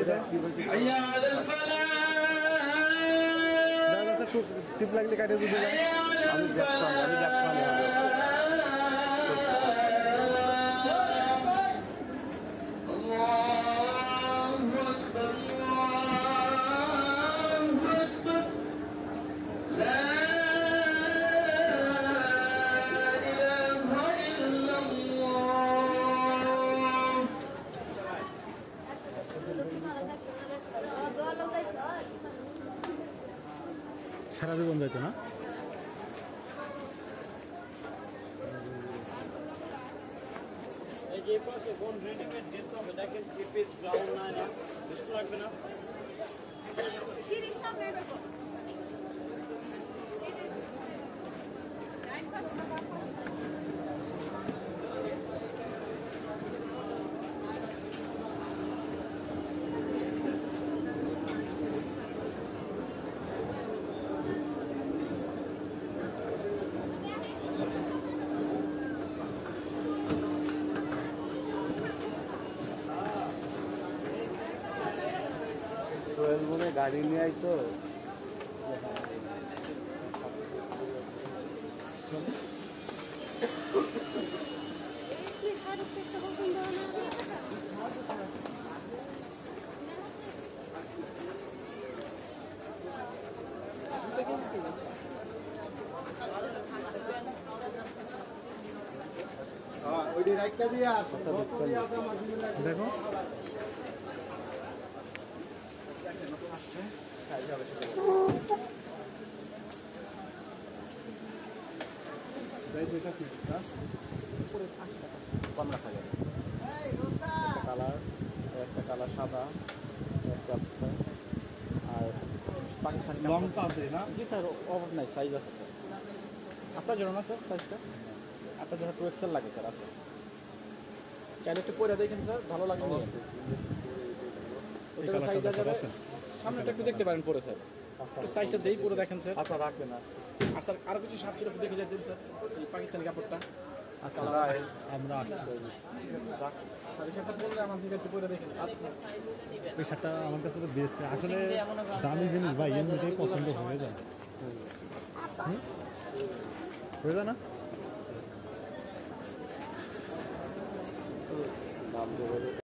টিপ লাগলে কাটে দিতে আমি সারা জীবন যাইতো না ये पास है कौन रेडीमेड देता है देखिए चिपिस ब्राउन ना है इसको रखना शीरिश ना बेबे को সোহেল মনে গাড়ি নিয়ে আই তো দেখো কম রাখা যাবে একটা কালার সাদা একটা আর পাকিস্তানি লংটা আছে না জি স্যার অভাব নাই সাইজ আছে স্যার আপনার জন্য না স্যার সাইজটা আপনার জন্য 2XL লাগে স্যার আছে চাইলে একটু পরে দেখেন স্যার ভালো লাগে সাইজ আছে সামনেটা একটু দেখতে পারেন পরে স্যার একটু সাইজটা দেই পরে দেখেন স্যার আচ্ছা রাখবেন না আর স্যার আরো কিছু শার্ট ছিল দেখে যাচ্ছেন স্যার এই পাকিস্তানি কাপড়টা আচ্ছা আমরা স্যার সেটা বললে আমাদের একটু পরে দেখেন এই শার্টটা আমার কাছে তো বেস্ট আসলে দামি জিনিস ভাই এমনিতেই পছন্দ হয়ে যায় না দাম